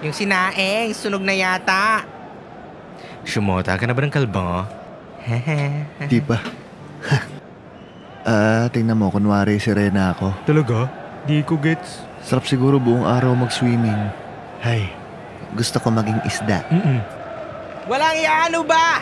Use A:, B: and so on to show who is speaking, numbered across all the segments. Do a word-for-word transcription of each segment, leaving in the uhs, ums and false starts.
A: Yung sinaing, sunog na yata. Sumota ka na ba ng kalbang?
B: Di ba? Ah, tingnan mo, kunwari sirena ako.
C: Talaga? Di ko gets.
B: Sarap siguro buong araw mag-swimming. Hay, gusto ko maging isda.
C: Mm-mm.
A: Walang iano ba?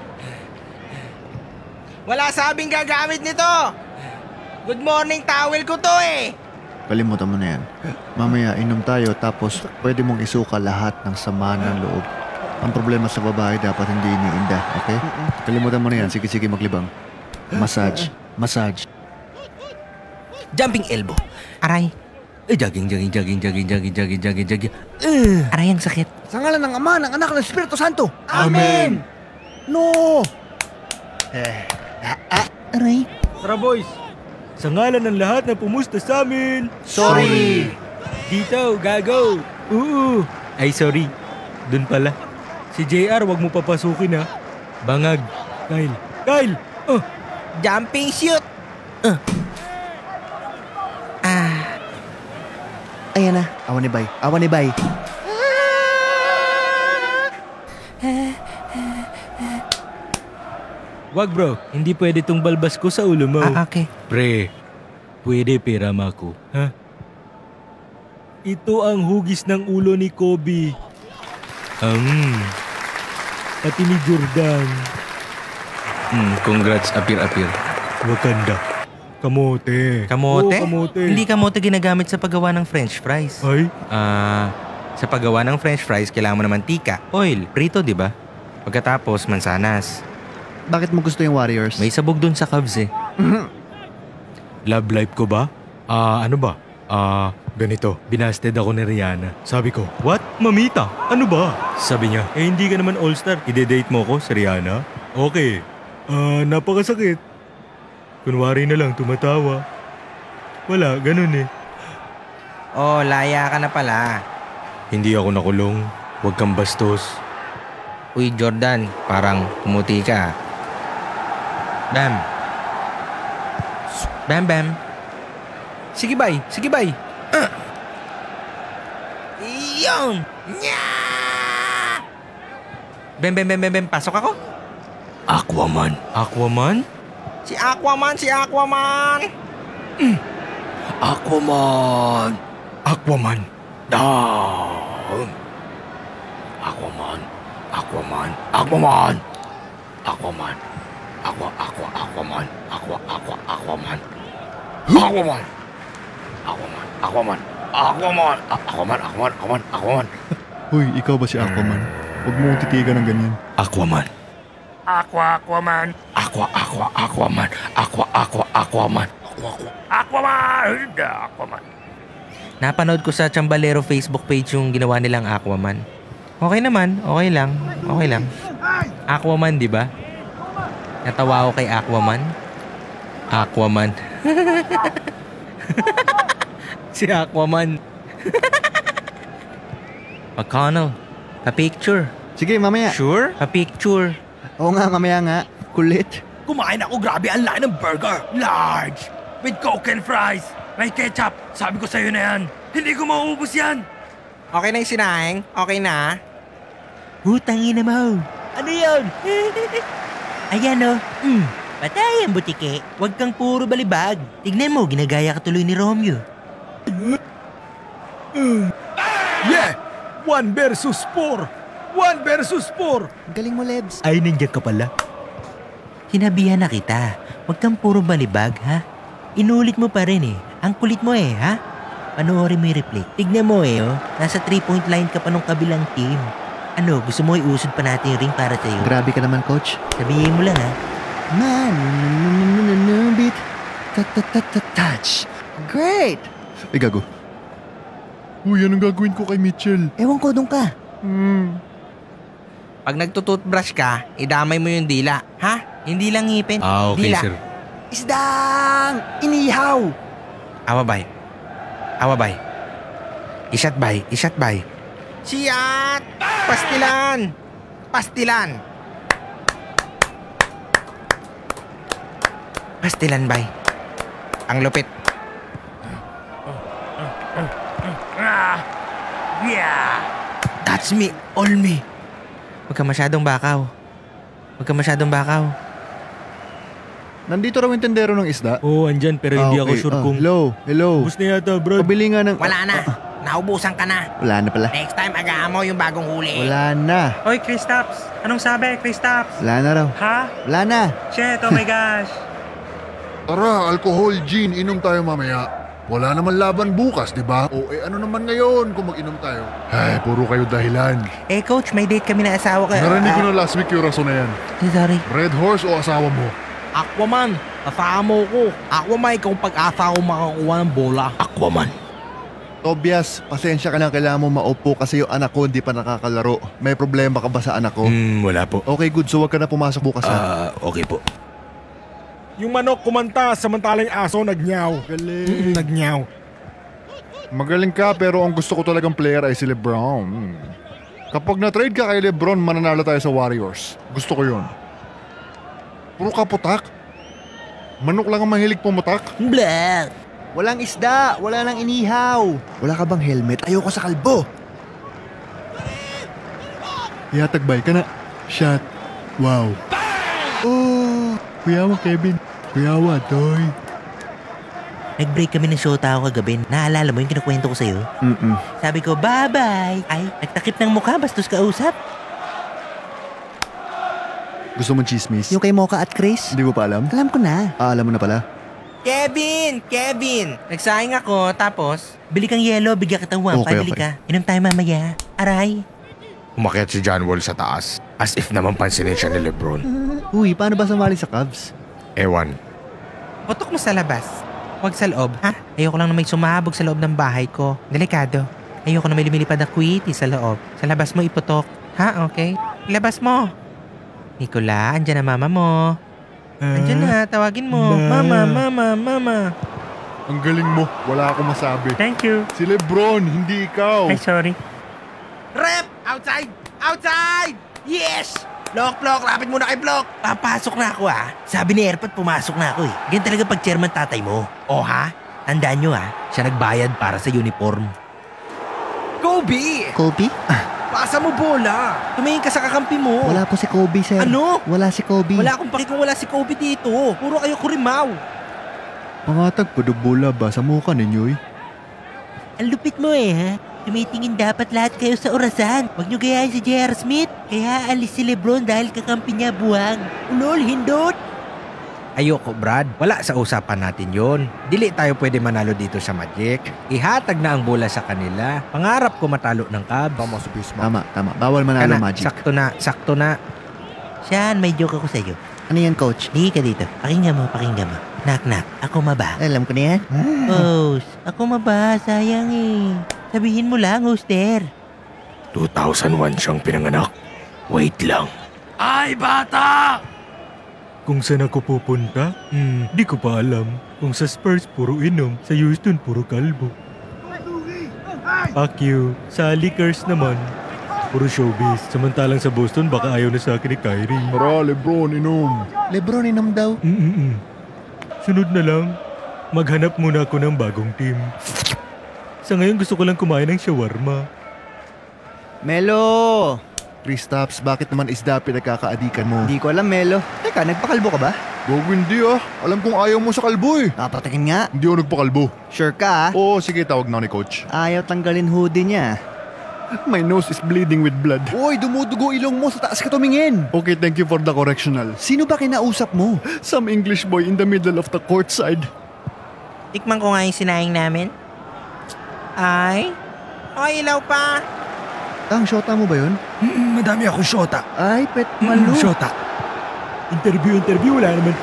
A: Wala sabing gagamit nito. Good morning towel ko to eh.
B: Kalimutan mo na yan. Mamaya inom tayo tapos pwede mong isuka lahat ng sama ng loob. Ang problema sa babae dapat hindi iniinda, okay? Kalimutan mo na yan. Sige, sige, maglibang. Massage. Massage.
A: Jumping elbow. Aray. Eh, jogging, jogging, jogging, jogging, jogging, jogging, jogging, jogging. Uh, aray, ang sakit.
D: Sa ngalan ng Ama, ng Anak, ng Espiritu Santo.
C: Amen!
D: No!
B: Eh,
D: Ah, ah, aray.
C: Tara boys! Sa ngalan ng lahat na pumusta sa amin.
B: sorry!
C: Dito, gago! Oo! Ay, sorry. Dun pala. Si J R, wag mo papasukin ha. Bangag. Kyle. Kyle! Oh!
A: Jumping shoot. Uh. Ah.
D: Ayan na.
B: Awan ni Bay. Awan ni Bay.
C: Wag bro, hindi pwede tong balbas ko sa ulo mo.
A: Ah, okay.
C: Pre, pwede pirama ko, ha? Ito ang hugis ng ulo ni Kobe. Um, pati ni Jordan.
E: Mm, congrats, apir-apir.
C: Wakanda. Kamote.
A: Kamote?
C: Oo, kamote.
A: Hindi kamote ginagamit sa paggawa ng french fries.
C: Ay?
A: Ah, sa paggawa ng french fries, kailangan mo ng mantika, oil, prito, di ba? Pagkatapos, mansanas.
B: Bakit mo gusto yung Warriors?
A: May sabog dun sa Cubs eh.
C: Love life ko ba? Ah, ano ba? Ah, ganito. Binasted ako ni Rihanna. Sabi ko, what? Mamita? Ano ba? Sabi niya, eh hindi ka naman all-star. Ide-date mo ko sa Rihanna? Okay. Ah, napakasakit. Kunwari na lang tumatawa. Wala, ganun eh.
A: Oh, laya ka na pala.
C: Hindi ako nakulong. Huwag kang bastos.
A: Uy, Jordan, parang pumuti ka. Bam. Bam, bam. Sige, bay. Sige, bay. Uh. Iyong! Nya! Bam, bam, bam, bam, bam. Pasok ako?
C: Aquaman. Aquaman?
A: Si Aquaman, si Aquaman!
C: Mm. Aquaman! Aquaman! Down! Aquaman! Aquaman! Aquaman! Aquaman! Aqua, aqua, Aquaman! Aqua, aqua, Aquaman! Aquaman! Aquaman! Aquaman! Aquaman! Aquaman! Aquaman! Aquaman! Aquaman!
B: Uy, ikaw ba si Aquaman? Huwag mo titigan ng ganyan.
C: Aquaman! Aqua, Aquaman! Aqua, aqua, Aquaman! Aqua, aqua, Aquaman! Aqua, aqua, Aquaman! Hindi, Aquaman!
A: Napanood ko sa Chambalero Facebook page yung ginawa nilang Aquaman. Okay naman, okay lang, okay lang. Aquaman, di ba? Natawa ako kay Aquaman. Aquaman. Si Aquaman. McConnell, pa-picture.
B: Sige, mamaya.
A: Sure? Pa-picture.
B: Oo nga, mamaya nga. Kulit.
C: Kumain ako, grabe, ang laki ng burger. Large. With Coke and fries. May ketchup. Sabi ko sa'yo na yan. Hindi ko mauubos yan.
A: Okay na yung sinaing? Okay na?
F: Hutangin na mo. Ano yun? Ayan o. Mm, patay ang butike. Huwag kang puro balibag. Tignan mo, ginagaya ka tuloy ni Romeo.
C: Yeah! One versus four. One versus four.
D: Galing mo, Lebs.
C: Ay, nandiyan ka pala.
F: Hinabihan na kita. Huwag kang puro balibag, ha? Inulit mo pa rin eh. Ang kulit mo eh, ha? Panoorin mo yung replay. Tignan mo eh, oh. Nasa three-point line ka pa nung kabilang team. Ano, gusto mo iusod pa natin yung ring para sa'yo?
B: Grabe ka naman, coach.
F: Sabihin mo lang, ha?
B: Man, beat. Touch.
D: Great!
B: Ay, gago. Uy, anong gagawin ko kay Mitchell?
D: Ewan ko, doon ka.
B: Hmm.
A: Pag nagtututbrush ka, idamay mo yung dila. Ha? Hindi lang ngipin.
C: Ah, okay,
A: dila.
C: sir.
D: Isdang inihaw.
A: Awa bay. Awa bay. Isat bay. Isat bay. Siyat! Pastilan! Pastilan! Pastilan bay. Ang lupit.
C: Ah! Yeah!
F: Touch me, all me.
A: Huwag ka masyadong bakaw. Huwag ka masyadong bakaw.
B: Nandito raw yung tendero ng isda?
C: Oo, andyan pero hindi
B: Ah,
C: ako
B: okay.
C: sure
B: Ah,
C: kung...
B: hello, hello.
C: Ubus na yata, bro.
B: Pabili nga ng...
F: Wala na. Naubusan ka na.
B: Wala na pala.
F: Next time, agaan mo yung bagong huli.
B: Wala na.
G: Hoy, Kristaps! Anong sabi, Kristaps?
B: Wala na raw.
G: Ha?
B: Wala na.
G: Shit, oh my gosh!
H: Tara, alcohol, gin, inom tayo mamaya. Wala naman laban bukas, di ba? O eh ano naman ngayon kung mag-inom tayo? Ay, puro kayo dahilan.
F: Eh, coach, may date kami na asawa ko.
H: Narinig ko na last week yung rason na yan.
F: Eh, sorry.
H: Red Horse o asawa mo?
A: Aquaman, kasama ko. Aquaman, ikaw pag-asa ko makakuha ng bola.
C: Aquaman.
B: Tobias, pasensya ka na, kailangan mo maupo kasi yung anak ko hindi pa nakakalaro. May problema ka ba sa anak ko?
C: Hmm, wala po.
B: Okay, good. So wag ka na pumasok bukas ha.
C: Ah, okay po.
I: Yung manok kumanta, samantalang yung aso nagnyaw.
B: Galing.
I: Nagnyaw.
H: Magaling ka pero ang gusto ko talagang player ay si Lebron. Hmm. Kapag na-trade ka kay Lebron, mananalo tayo sa Warriors. Gusto ko yun. Puro ka putak. Manok lang ang mahilig pumutak.
F: Blah!
B: Walang isda, wala nang inihaw. Wala ka bang helmet? Ayoko sa kalbo. Yatagbay ka na. Shot. Wow. Oh, kuyawa Kevin. Kuyawa, Toy.
F: Nag-break kami ng shota ako kagabi. Naalala mo yung kinukwento ko sa'yo?
B: Mm-mm.
F: Sabi ko, bye-bye. Ay, nagtakip ng mukha, bastos kausap.
B: Gusto mong chismis?
D: Yung kay Mocha at Chris?
B: Hindi mo pa alam?
D: Alam ko na.
B: Ah, alam mo na pala.
A: Kevin! Kevin! Nagsayang ako, tapos...
F: Bili kang yelo, bigyan kita one.
B: Okay,
F: Pabili
B: okay.
F: ka. Inom tayo mamaya. Aray.
C: Umakyat si John Wall sa taas. As if naman pansinin siya ni Lebron.
B: Uy, paano ba sumali sa Cavs?
C: Ewan.
A: Putok mo sa labas. Huwag sa loob, ha? Ayoko lang na may sumabog sa loob ng bahay ko. Delikado. Ayoko na may lumilipad na quitty sa loob. Sa labas mo iputok. Ha? Okay? Ilabas mo. Nicola, andyan na mama mo. Andyan na, tawagin mo. Mama, mama, mama.
H: Ang galing mo. Wala akong masabi.
G: Thank you.
H: Si Lebron, hindi ikaw.
G: Ay, sorry.
A: Rep! Outside! Outside! Yes! Block, block! Lapit muna kay block!
F: Papasok na ako ah. Sabi ni Airpot, pumasok na ako eh. Ganyan talaga pag chairman tatay mo. O ha? Tandaan nyo ha, siya nagbayad para sa uniform.
A: Kobe!
D: Kobe?
A: Pasa mo bola! Tumingin ka sa kakampi mo!
D: Wala po si Kobe, sir.
A: Ano?
D: Wala si Kobe.
A: Wala akong paki kung wala si Kobe dito. Puro kayo kurimaw.
B: Pangatag padubula ba sa mukha ninyo eh?
F: Ang lupit mo eh ha. Tumitingin dapat lahat kayo sa orasan. Huwag nyo gayahin si J R. Smith. Kaya alis si Lebron dahil kakampi niya buwang. Ulol, hindot!
J: Ayoko, Brad. Wala sa usapan natin yon. Dili tayo pwede manalo dito sa Magic. Ihatag na ang bola sa kanila. Pangarap ko matalo ng Cavs.
H: Tama si Bismarck.
B: Tama, tama. Bawal manalo
J: Kana,
B: Magic.
J: sakto na, sakto na.
F: Siyan, may joke ako sa'yo.
D: Ano yan, coach?
F: Hindi ka dito. Pakinggan mo, pakinggan mo. Knock, knock. Ako maba.
D: Alam ko na yan.
F: Host, ako maba. Sayang eh. Sabihin mo lang, hoster.
C: two thousand one siyang pinanganak. Wait lang.
A: Ay, bata!
C: Kung saan ako pupunta? Hmm, di ko pa alam. Kung sa Spurs, puro inom. Sa Houston, puro kalbo. Fuck you. Sa Lakers naman, puro showbiz. Samantalang sa Boston, baka ayaw na sa akin ni Kyrie.
H: Tara, Lebron, inom.
D: Lebron, inom daw.
C: Mm-mm-mm. Sunod na lang, maghanap muna ako ng bagong team. Sa ngayon gusto ko lang kumain ng shawarma.
B: Melo! Kristaps, bakit naman isda pinagkakaadikan mo?
D: Hindi ko alam, Melo. Teka, nagpakalbo ka ba?
H: Gog, hindi ah. Alam kong ayaw mo sa kalbo eh.
D: Papatingin nga.
H: Hindi ako nagpakalbo.
D: Sure ka ah?
H: Oo, sige, tawag na ako ni coach.
D: Ayaw tanggalin hoodie niya.
B: My nose is bleeding with blood.
D: Uy, dumudugo ilong mo. Sa taas ka tumingin.
B: Okay, thank you for the correctional.
D: Sino ba kinausap mo?
B: Some English boy in the middle of the courtside.
A: Tikman ko nga yung sinayang namin. Ay? O, ilaw pa.
B: Tang, shota mo ba yun?
C: Mm, madami akong shota.
D: Ay, pet malu.
C: Shota. Interview, interview, wala naman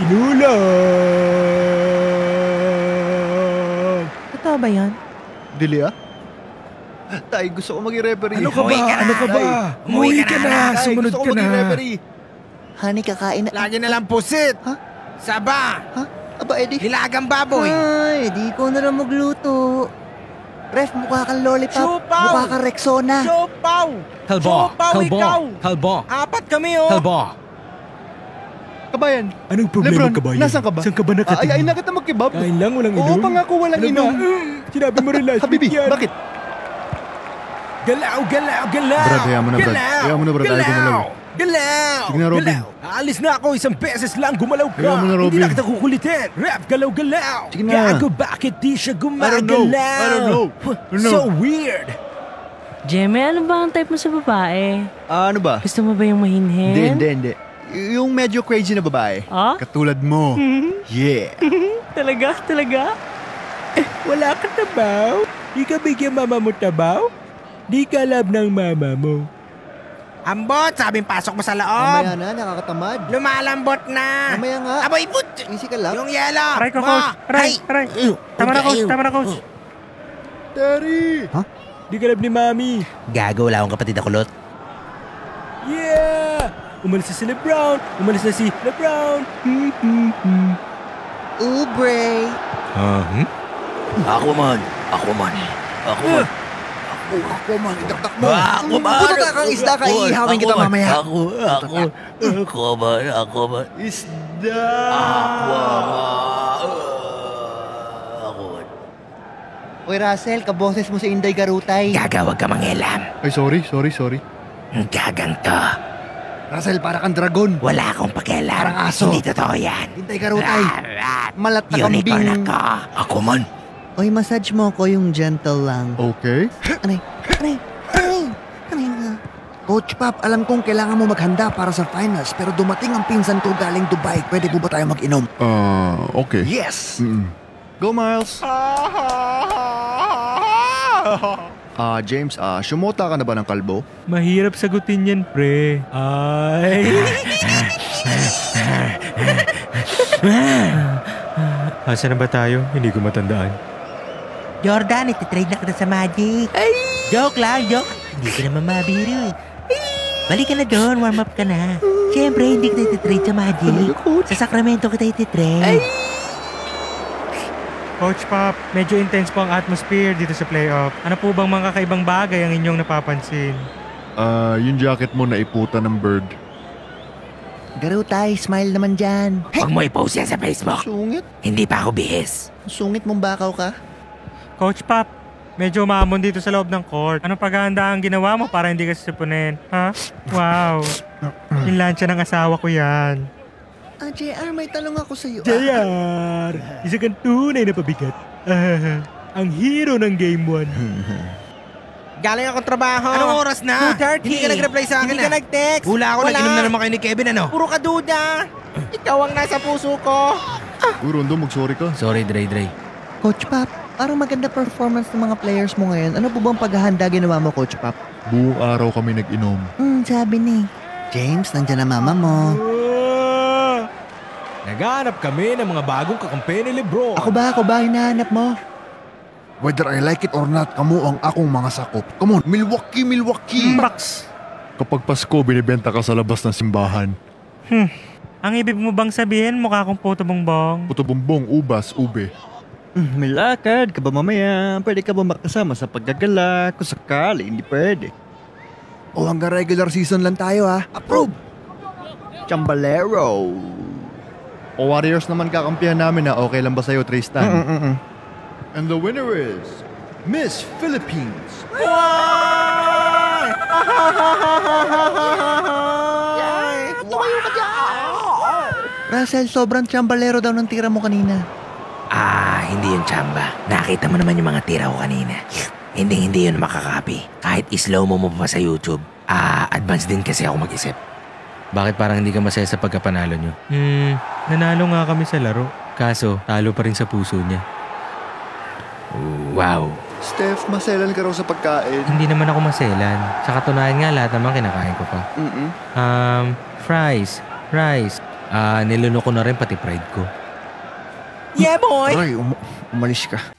C: tinulang.
A: Totoo ba yan?
B: Dili ah? Tay, gusto ko maging referee.
C: Ano ka ba?
A: Umuwi ka na.
C: Ano ka ba?
A: Umuwi
C: Umuwi
A: ka
C: ka
A: na.
C: na.
B: Tay,
C: Sumunod
B: gusto ko
C: ka
B: maging
C: na.
B: referee.
D: Honey, kakain na.
A: Lagi na lang pusit.
D: Ha?
A: Saba.
D: Ha? Aba, Eddie.
A: Nilagang baboy.
D: Ay, di ko na lang magluto. Ref, mukha kang lollipop.
A: Siupaw.
D: Mukha kang Rexona.
A: Siopaw.
J: Kalbo,
A: Siopaw,
J: kalbo,
A: ikaw.
J: kalbo,
A: Apat kami, oh.
J: kalbo.
B: Kabayan.
C: Anong problema
B: Lebron,
C: ka ba yun?
B: nasan ka ba?
C: Saan ka ba
B: Ay,
C: nakatingin?
B: ay, na kita magkebab.
C: Kain lang, walang
B: Oo,
C: inom.
B: pangako walang
C: Ano ba?
B: inom.
C: Sinabi mo rin last
B: Habibi,
C: week yan.
B: bakit?
C: Galaw, galaw, galaw!
B: Brad, hayaan mo na, Brad.
C: Galaw!
B: Hayaan mo na, Brad. Ayaw
C: Galaw!
B: gumalaw.
C: Galaw!
B: Sige na, Robin.
C: Galaw! Aalis na ako, isang beses lang gumalaw ka!
B: Hayaan mo na,
C: Hindi
B: Robin.
C: na kita kukulitin! Rap, galaw, galaw!
B: Sige na.
C: Gago, bakit di siya gumagalaw?
B: I don't know. I don't know. I don't know.
C: So weird!
K: Jeme, ano ba ang type mo sa babae?
B: Ah, ano ba?
K: Gusto mo ba yung mahinhin?
B: Hindi, hindi, hindi. Y- yung medyo crazy na babae.
K: Ah?
B: Katulad mo. Yeah.
K: Talaga? Talaga?
C: Wala ka tabaw? Di ka bigyan mama mo tabaw? Di ka love ng mama mo. Ambot, sabing pasok mo sa loob.
D: Mamaya na, nakakatamad.
C: Lumalambot na.
D: Mamaya nga.
C: Aboy, but!
D: Easy ka lang.
C: Yung yelo.
G: Aray ko,
C: Ma,
G: coach. Aray,
C: hay.
G: aray. Tama na, coach. Tama na, coach.
C: Terry!
D: Ha?
C: Di ka love ni mami.
F: Gago, wala akong kapatid na kulot.
C: Yeah! Umalis na si Lebron. Umalis na si Lebron. Hmm, hmm, hmm.
D: Ubre.
C: Ah, hmm?
F: Aquaman! Aquaman! Aquaman!
D: Ako man, idakdak mo.
F: Aquaman!
D: Puto ka kang isda ka, iihawin kita mamaya.
F: Ako, ako, Aquaman, Aquaman.
B: Isda!
F: Aquaman! Aquaman.
D: Uy, Russell, kaboses mo si Inday Garutay.
F: Gaga, wag ka mangilam.
B: Ay, sorry, sorry, sorry.
F: Ang gagang to.
D: Russell, para kang dragon.
F: Wala akong pakialam.
D: Parang aso.
F: Hindi totoo yan.
D: Inday Garutay. Malat na
F: Unicorn
D: kambing.
F: ako. Aquaman.
D: Uy, massage mo ko yung gentle lang.
B: Okay.
D: Anay, anay, anay, anay nga. Coach Pop, alam kong kailangan mo maghanda para sa finals, pero dumating ang pinsan ko galing Dubai. Pwede po ba tayo mag-inom?
H: Ah, okay.
D: Yes!
H: Mm-mm.
B: Go, Miles. Ah, James, ah, sumota ka na ba ng kalbo?
C: Mahirap sagutin yan, pre. Ay. Asa na ba tayo? Hindi ko matandaan.
F: Jordan, ititrade na kita sa Magic. Ay! Joke lang, joke. Hindi ko naman mabiro eh. Balik ka na doon, warm up ka na. Siyempre, hindi kita ititrade sa Magic. Sa Sacramento kita ititrade.
G: Coach Pop, medyo intense po ang atmosphere dito sa playoff. Ano po bang mga kakaibang bagay ang inyong napapansin?
H: Ah, yung jacket mo na iputan ng bird.
D: Garutay, smile naman dyan.
F: Huwag mo i-post yan sa Facebook.
D: Sungit.
F: Hindi pa ako bihis.
D: Sungit mong bakaw ka.
G: Coach Pop, medyo umamon dito sa loob ng court. Anong paghahanda ang ginawa mo para hindi ka sipunin? Ha? Wow. Yung lansya ng asawa ko yan.
D: Ah, J R, may tanong ako sa'yo.
C: J R! Isa kang tunay na pabigat. Ah, ang hero ng Game one.
J: Galing akong trabaho.
F: Anong oras na?
J: two thirty.
F: Hindi ka nag-reply sa akin,
J: Hindi ka
F: ah.
J: nag-text.
F: Hula ako, nag-inom na naman kayo ni Kevin, ano?
J: Puro ka duda. Ikaw ang nasa puso ko.
H: Uy, Rondo, mag-sorry ka.
F: Sorry, Dre, Dre.
D: Coach Pop, parang maganda performance ng mga players mo ngayon. Ano po bang paghahanda ginawa mo, Coach Pop?
H: Buong araw kami nag-inom.
D: Hmm, sabi ni. James, nandyan na mama mo.
C: Ah! Naghanap kami ng mga bagong kakampi ni Lebron.
D: Ako ba? Ako ba hinahanap mo?
H: Whether I like it or not, kamo ang akong mga sakop. Come on, Milwaukee, Milwaukee!
G: Max!
H: Kapag Pasko, binibenta ka sa labas ng simbahan.
G: Hmm. Ang ibig mo bang sabihin, mukha kong puto bongbong?
H: Puto bumbong, ubas, ube.
B: Mm, may lakad ka ba mamaya? Pwede ka ba makasama sa paggagala? Kung sakali, hindi pwede.
D: O hanggang regular season lang tayo ha. Approve!
B: Chambalero. O Warriors naman kakampihan namin na okay lang ba sa'yo, Tristan?
D: Mm-mm-mm.
H: And the winner is Miss Philippines.
D: Russell, sobrang chambalero daw ng tira mo kanina.
F: Ah, hindi yun chamba. Nakita mo naman yung mga tira ko kanina. Hindi, hindi yun makakapi. Kahit islow mo mo pa sa YouTube. Ah, advance din kasi ako mag-isip.
A: Bakit parang hindi ka masaya sa pagkapanalo nyo?
C: Hmm, nanalo nga kami sa laro.
A: Kaso, talo pa rin sa puso niya.
F: Wow.
B: Steph, maselan ka raw sa pagkain.
A: Hindi naman ako maselan. Sa katunayan nga, lahat naman kinakain ko pa.
B: Mm-mm.
A: Um, fries, rice. Ah, niluno ko na rin pati pride ko.
J: Yeah, boy!
B: Ay, um- umalis ka.